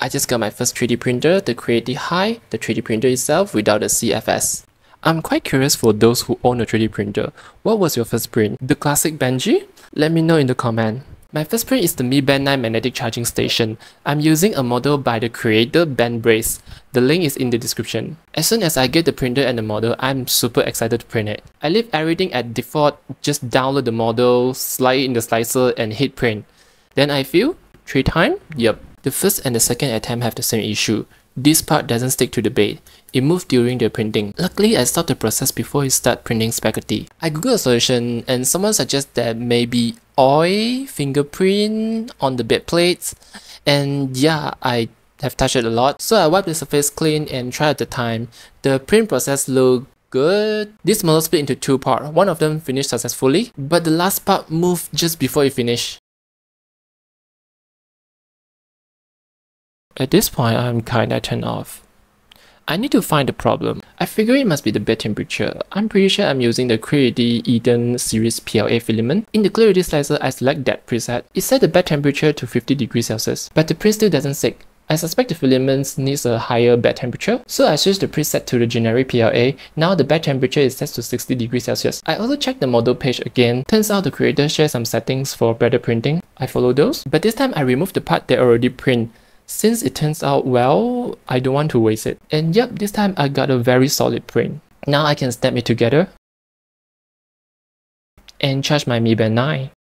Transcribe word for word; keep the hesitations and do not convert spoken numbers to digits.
I just got my first three D printer, the Creality Hi, the three D printer itself without a C F S. I'm quite curious for those who own a three D printer. What was your first print? The classic Benji? Let me know in the comment. My first print is the Mi Band nine magnetic charging station. I'm using a model by the creator benbryss. The link is in the description. As soon as I get the printer and the model, I'm super excited to print it. I leave everything at default, just download the model, slide it in the slicer and hit print. Then I feel, three times? Yup. The first and the second attempt have the same issue. This part doesn't stick to the bed. It moved during the printing. Luckily, I stopped the process before it started printing spaghetti. I googled a solution and someone suggests that maybe oil, fingerprint on the bed plates. And yeah, I have touched it a lot. So I wiped the surface clean and tried at the time. The print process looked good. This model split into two parts. One of them finished successfully, but the last part moved just before it finished. At this point, I'm kinda turned off. I need to find the problem. I figure it must be the bed temperature. I'm pretty sure I'm using the Creality Eden series P L A filament. In the Creality slicer, I select that preset. It set the bed temperature to fifty degrees Celsius, but the print still doesn't stick. I suspect the filaments needs a higher bed temperature, so I switched the preset to the generic P L A. Now the bed temperature is set to sixty degrees Celsius. I also checked the model page again. Turns out the creator shares some settings for better printing. I follow those, but this time I removed the part that already print. Since it turns out well, I don't want to waste it. And yep, this time I got a very solid print. Now I can snap it together and charge my Mi Band nine.